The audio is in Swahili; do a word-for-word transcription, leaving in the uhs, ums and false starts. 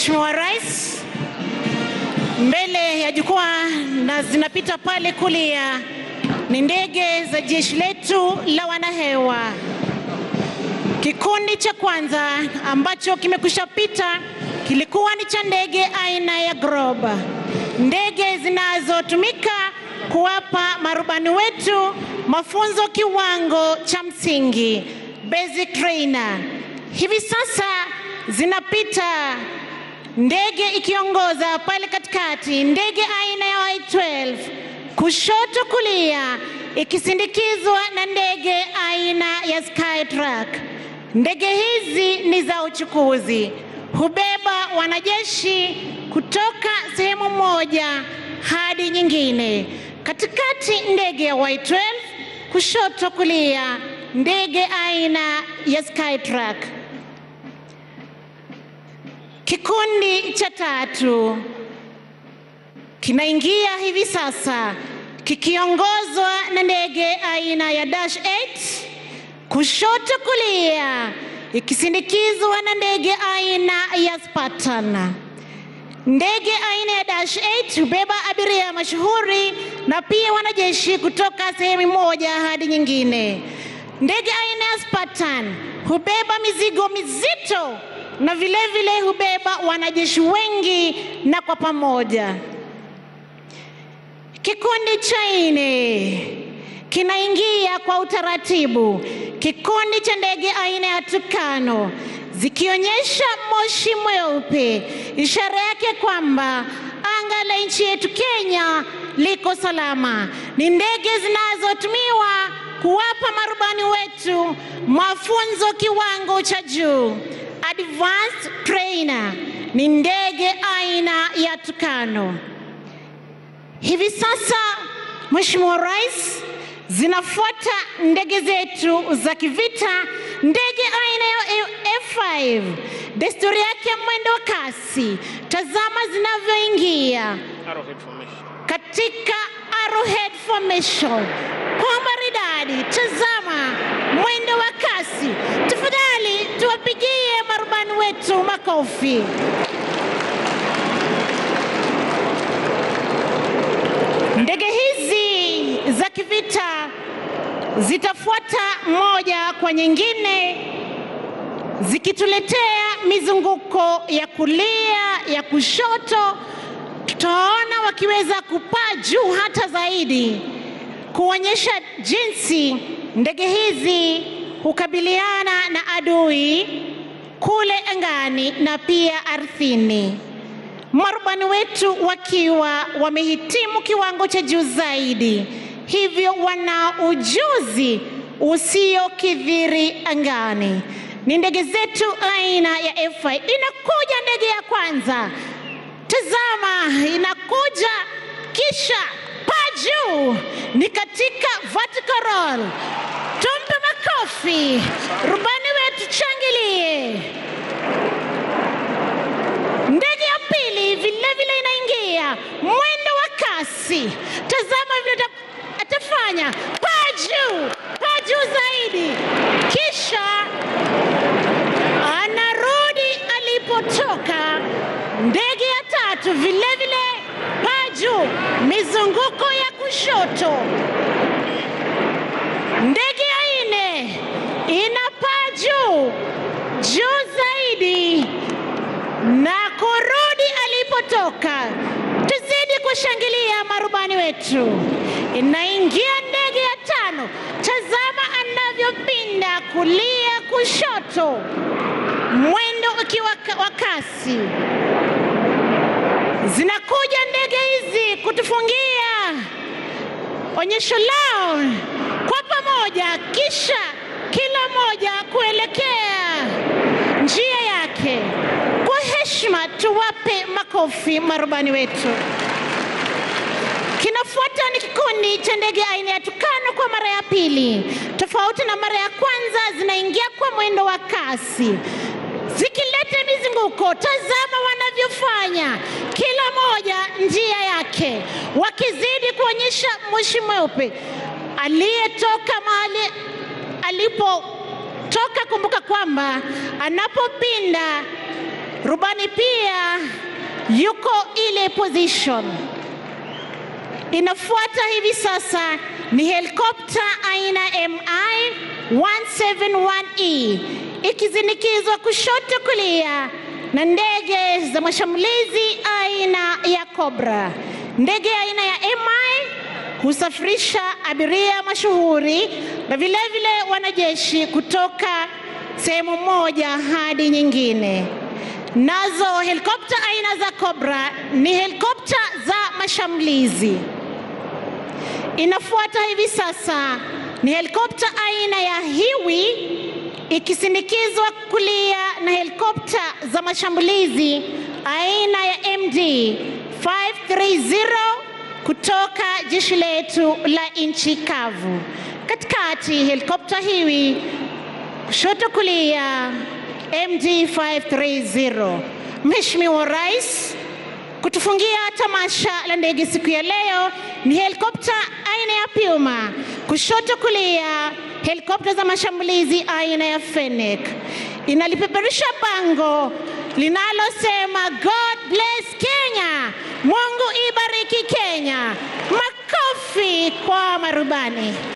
Mheshimiwa Rais, mbele ya jukwaa na zinapita pale kulia ni ndege za jeshi letu la wanahewa. Kikundi cha kwanza ambacho kimekwisha pita kilikuwa ni cha ndege aina ya Groba. Ndege zinazotumika kuwapa marubani wetu mafunzo kiwango cha msingi, basic trainer. Hivi sasa zinapita ndege ikiongoza pale katikati, ndege aina ya Y twelve, kushoto kulia ikisindikizwa na ndege aina ya Skytrack. Ndege hizi ni za uchukuzi, hubeba wanajeshi kutoka sehemu moja hadi nyingine. Katikati ndege ya Y twelve, kushoto kulia ndege aina ya Skytrack. Kikundi cha tatu kinaingia hivi sasa kikiongozwa na ndege aina ya Dash eight, kushoto kulia ikisindikizwa na ndege aina ya Spartan. Ndege aina ya Dash eight hubeba abiria mashuhuri na pia wanajeshi kutoka sehemu moja hadi nyingine. Ndege aina ya Spartan hubeba mizigo mizito na vile vile hubeba wanajeshi wengi na kwa pamoja. Kikundi cha nne kinaingia kwa utaratibu. Kikundi cha ndege aina ya Tukano zikionyesha moshi mweupe, ishara yake kwamba anga la nchi yetu Kenya liko salama. Ni ndege zinazotumiwa kuwapa marubani wetu mafunzo kiwango cha juu, advanced trainer. Ni ndege aina ya Tukano. Hivi sasa Mheshimiwa Rais, zinafuata ndege zetu za kivita, ndege aina ya F five. Desturi yake mwendo wa kasi. Tazama zinavyoingia katika Arrowhead formation kwa maridadi. Tazama mwendo wa kasi. Tafadhali tuwapigie marubani wetu makofi. Ndege hizi za kivita zitafuata moja kwa nyingine, zikituletea mizunguko ya kulia, ya kushoto. Tutaona wakiweza kupaa juu hata zaidi, kuonyesha jinsi ndege hizi hukabiliana na adui kule angani na pia ardhini. Marubani wetu wakiwa wamehitimu kiwango cha juu zaidi, hivyo wana ujuzi usiokithiri angani. Ni ndege zetu aina ya F five. Inakuja ndege ya kwanza. Tazama, inakuja kisha paa juu, ni katika vertical roll. Tumpe makofi. Rubani wetu changilie. Ndege ya pili vile vile inaingia mwendo wa kasi. Tazama vile atafanya, paa juu, paa juu zaidi, kisha anarudi alipotoka. Ndege ya tatu vile vile paa juu, mizunguko ya kushoto. Ndege ya nne inapaa juu, juu zaidi na kurudi alipotoka. Tuzidi kushangilia marubani wetu. Inaingia ndege ya tano. Tazama anavyopinda kulia kushoto, mwendo ukiwa wa kasi. Zinakuja ndege hizi kutufungia onyesho lao kwa pamoja, kisha kila moja kuelekea njia yake. Kwa heshima tuwape makofi marubani wetu. Kinafuata ni kikundi cha ndege aina ya Tukano kwa mara ya pili. Tofauti na mara ya kwanza, zinaingia kwa mwendo wa kasi, zikileta mizunguko. Tazama wanavyofanya, kila moja njia yake, wakizidi kuonyesha moshi mweupe. Aliyetoka mahali alipotoka, kumbuka kwamba anapopinda Rubani pia yuko ile position. Inafuata hivi sasa ni helikopta aina M I one seventy-one E ikizindikizwa kushoto kulia na ndege za mashambulizi aina ya Cobra. Ndege aina ya M I husafirisha abiria mashuhuri na vile vile wanajeshi kutoka sehemu moja hadi nyingine. Nazo helikopta aina za Cobra ni helikopta za mashambulizi. Inafuata hivi sasa ni helikopta aina ya Hiwi ikisindikizwa kulia na helikopta za mashambulizi aina ya M D five thirty kutoka jeshi letu la nchi kavu. Katikati helikopta Hiwi, kushoto kulia M D five thirty. Mheshimiwa Rais, kutufungia tamasha la ndege siku ya leo ni helikopta aina ya Puma, kushoto kulia helikopta za mashambulizi aina ya Fennec. Inalipeperusha bango linalosema God bless Kenya, Mungu ibariki Kenya. Makofi kwa marubani.